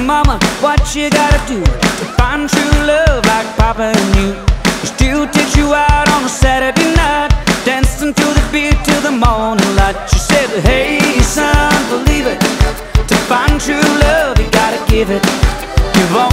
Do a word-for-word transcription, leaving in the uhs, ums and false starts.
mama what you gotta do to find true love like Papa and you. He still takes you out on a Saturday night, dancing to the beat till the morning light. She said, hey son, believe it, to find true love you gotta give it. Give all